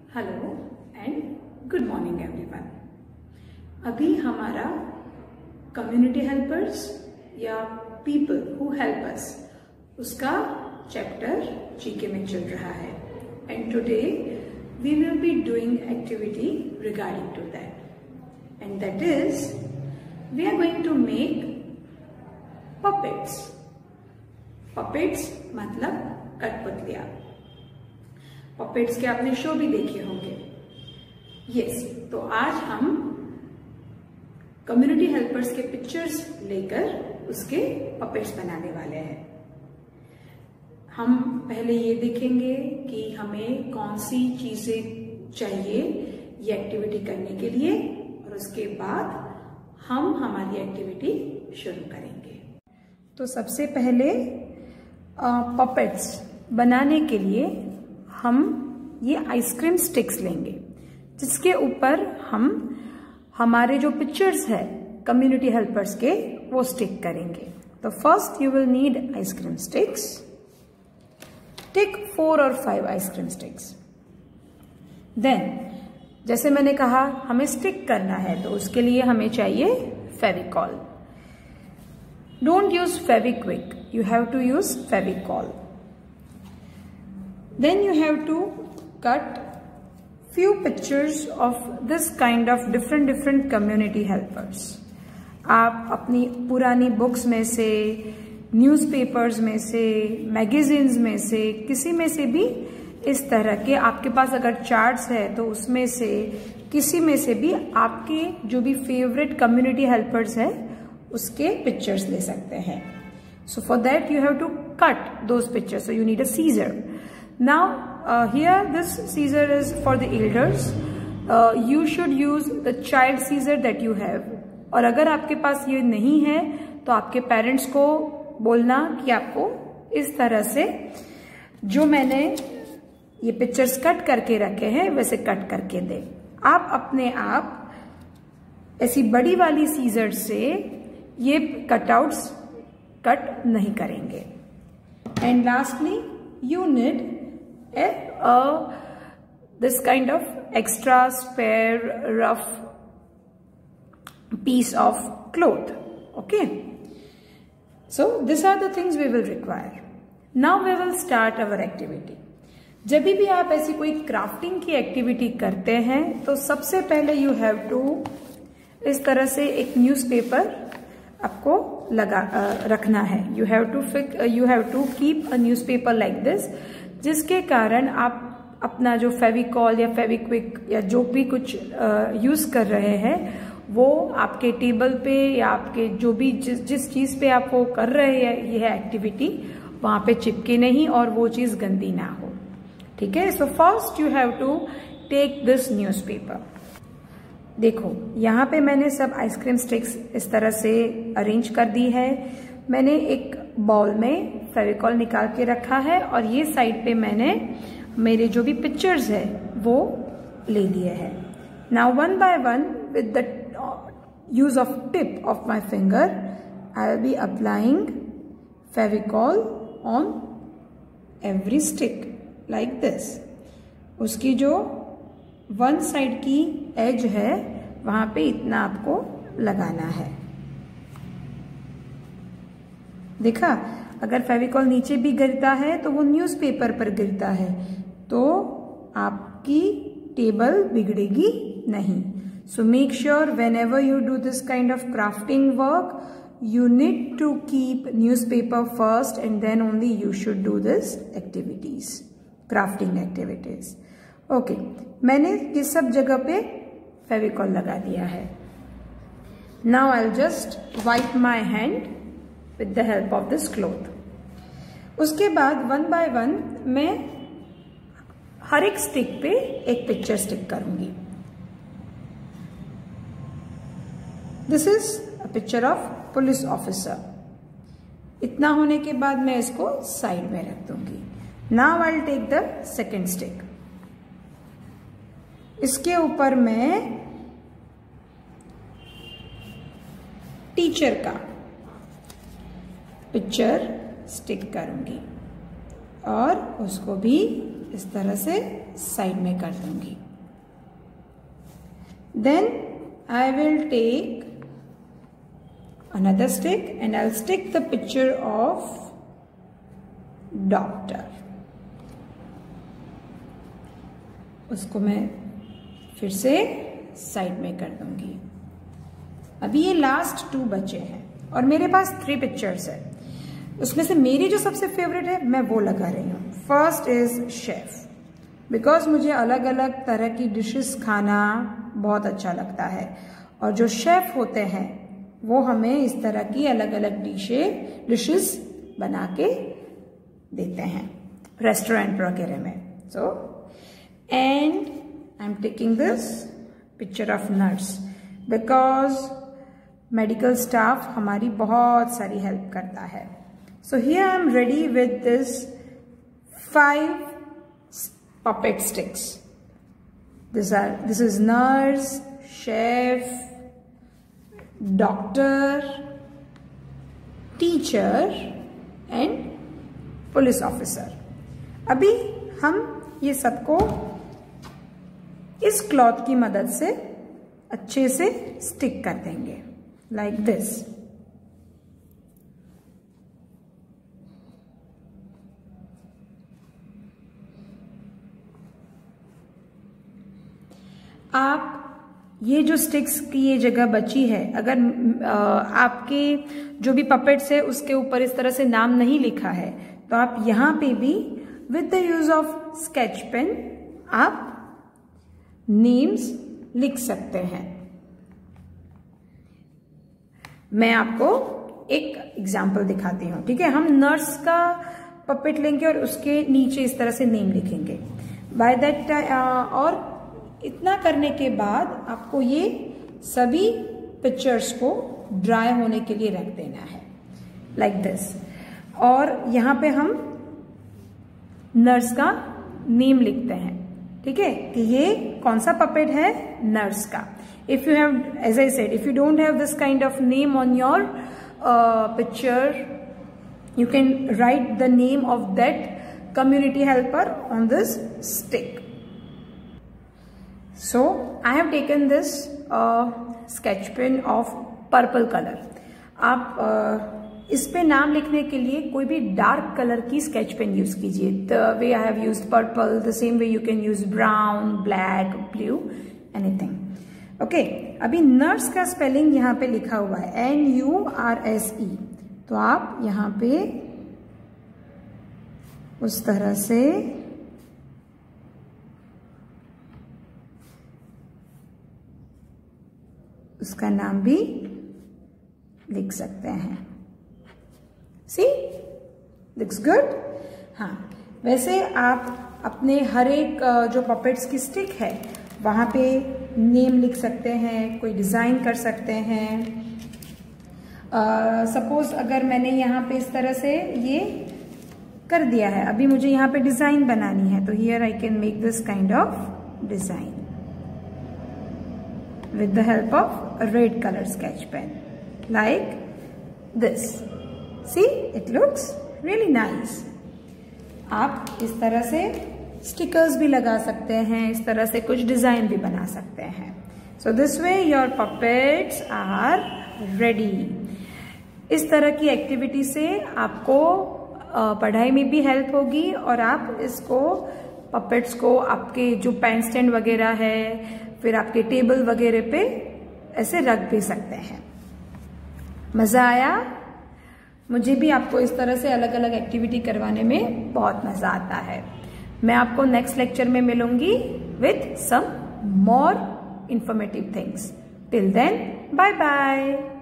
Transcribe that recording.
Hello and good morning everyone. अभी हमारा community helpers या पीपल हु हेल्प अस उसका चैप्टर जीके में चल रहा है and today we will be doing activity regarding to that and that is we are going to make puppets. Puppets मतलब कठपुतलियां। पपेट्स के आपने शो भी देखे होंगे। यस, तो आज हम कम्युनिटी हेल्पर्स के पिक्चर्स लेकर उसके पपेट्स बनाने वाले हैं। हम पहले ये देखेंगे कि हमें कौन सी चीजें चाहिए ये एक्टिविटी करने के लिए और उसके बाद हम हमारी एक्टिविटी शुरू करेंगे। तो सबसे पहले पपेट्स बनाने के लिए हम ये आइसक्रीम स्टिक्स लेंगे जिसके ऊपर हम हमारे जो पिक्चर्स है कम्युनिटी हेल्पर्स के वो स्टिक करेंगे। तो first you will need ice cream sticks. Take 4 or 5 ice cream sticks. Then जैसे मैंने कहा हमें स्टिक करना है तो उसके लिए हमें चाहिए Fevicol. Don't use Fevikwik, you have to use Fevicol. Then you have to cut few pictures of this kind of different community helpers. आप अपनी पुरानी बुक्स में से, न्यूज़पेपर्स में से, मैगजीन्स में से, किसी में से भी इस तरह के आपके पास अगर चार्ट्स है तो उसमें से किसी में से भी आपके जो भी फेवरेट कम्युनिटी हेल्पर्स है उसके पिक्चर्स ले सकते हैं। So for that you have to cut those pictures. So you need a scissor. Now here this scissor is for the elders. You should use the child scissor that you have. और अगर आपके पास ये नहीं है तो आपके parents को बोलना कि आपको इस तरह से जो मैंने ये पिक्चर्स कट करके रखे हैं वैसे कट करके दे। आप अपने आप ऐसी बड़ी वाली सीजर से ये कटआउट्स कट नहीं करेंगे। And lastly you need this kind of extra spare rough piece of cloth. Okay, so this are the things we will require. Now we will start our activity. जब भी आप ऐसी कोई crafting की activity करते हैं तो सबसे पहले यू हैव टू इस तरह से एक न्यूज़पेपर आपको लगा रखना है। You have to keep a newspaper like this, जिसके कारण आप अपना जो फेविकॉल या फेविक्विक या जो भी कुछ यूज कर रहे हैं वो आपके टेबल पे या आपके जो भी जिस चीज पे आप वो कर रहे हैं यह एक्टिविटी वहां पे चिपके नहीं और वो चीज गंदी ना हो। ठीक है, so first you have to take this newspaper. देखो यहाँ पे मैंने सब आइसक्रीम स्टिक्स इस तरह से अरेंज कर दी है। मैंने एक बाउल में फेविकॉल निकाल के रखा है और ये साइड पे मैंने मेरे जो भी पिक्चर्स है वो ले लिए हैं। Now one by one with the use of tip of my finger I will be applying Fevicol on every stick like this. उसकी जो वन साइड की एज है वहां पे इतना आपको लगाना है। देखा, अगर फेविकॉल नीचे भी गिरता है तो वो न्यूज़पेपर पर गिरता है तो आपकी टेबल बिगड़ेगी नहीं। So make sure whenever you do this kind of crafting work you need to keep newspaper first and then only you should do this activities, crafting activities. ओके, मैंने ये सब जगह पे फेविकॉल लगा दिया है। Now I will just wipe my hand with the help of this cloth. उसके बाद वन बाय वन मैं हर एक स्टिक पे एक पिक्चर स्टिक करूंगी। This is a picture of police officer. इतना होने के बाद मैं इसको साइड में रख दूंगी। Now I will take the second stick. इसके ऊपर मैं टीचर का पिक्चर स्टिक करूंगी। और उसको भी इस तरह से साइड में कर दूंगी। Then I will take another stick and I'll stick the picture of doctor. उसको मैं फिर से साइड में कर दूंगी। अभी ये लास्ट 2 बचे हैं और मेरे पास 3 पिक्चर्स है। उसमें से मेरी जो सबसे फेवरेट है मैं वो लगा रही हूँ। फर्स्ट इज शेफ, बिकॉज मुझे अलग अलग तरह की डिशेस खाना बहुत अच्छा लगता है और जो शेफ होते हैं वो हमें इस तरह की अलग अलग डिशेस बना के देते हैं रेस्टोरेंट वगैरह में। So and I am taking this picture of nurse, because medical staff हमारी बहुत सारी हेल्प करता है। So here I am ready with this 5 puppet sticks. This is nurse, chef, doctor, teacher and police officer. अभी हम ये सबको इस क्लॉथ की मदद से अच्छे से स्टिक कर देंगे लाइक दिस। आप ये जो स्टिक्स की ये जगह बची है, अगर आपके जो भी पपेट्स है उसके ऊपर इस तरह से नाम नहीं लिखा है तो आप यहां पे भी with the use of sketch pen आप नेम्स लिख सकते हैं। मैं आपको एक एग्जांपल दिखाती हूं, ठीक है। हम नर्स का पपेट लेंगे और उसके नीचे इस तरह से नेम लिखेंगे बाय दैट और इतना करने के बाद आपको ये सभी पिक्चर्स को ड्राई होने के लिए रख देना है लाइक दिस। और यहाँ पे हम नर्स का नेम लिखते हैं, ठीक है, कि ये कौन सा पपेट है, नर्स का। If you have, as I said, if you don't have this kind of name on your picture, you can write the name of that community helper on this stick. So I have taken this sketch pen of purple color. आप इस पे नाम लिखने के लिए कोई भी dark colour की स्केच पेन यूज कीजिए। The way I have used purple, the same way you can use brown, black, blue, anything. Okay, अभी नर्स का स्पेलिंग यहाँ पे लिखा हुआ है NURSE, तो आप यहाँ पे उस तरह से उसका नाम भी लिख सकते हैं। See, looks good. हाँ, वैसे आप अपने हर एक जो पपेट्स की स्टिक है वहां पे नेम लिख सकते हैं, कोई डिजाइन कर सकते हैं। सपोज अगर मैंने यहाँ पे इस तरह से ये कर दिया है, अभी मुझे यहाँ पे डिजाइन बनानी है, तो here I can make this kind of design with the help of a red color sketch pen like this. See, it looks really nice. आप इस तरह से स्टिकर्स भी लगा सकते हैं, इस तरह से कुछ डिजाइन भी बना सकते हैं। So this way your puppets are ready. इस तरह की एक्टिविटी से आपको पढ़ाई में भी हेल्प होगी और आप इसको पपेट्स को आपके जो पेन स्टैंड वगैरह है, फिर आपके टेबल वगैरह पे ऐसे रख भी सकते हैं। मजा आया? मुझे भी आपको इस तरह से अलग अलग एक्टिविटी करवाने में बहुत मजा आता है। मैं आपको नेक्स्ट लेक्चर में मिलूंगी with some more informative things. Till then, bye bye.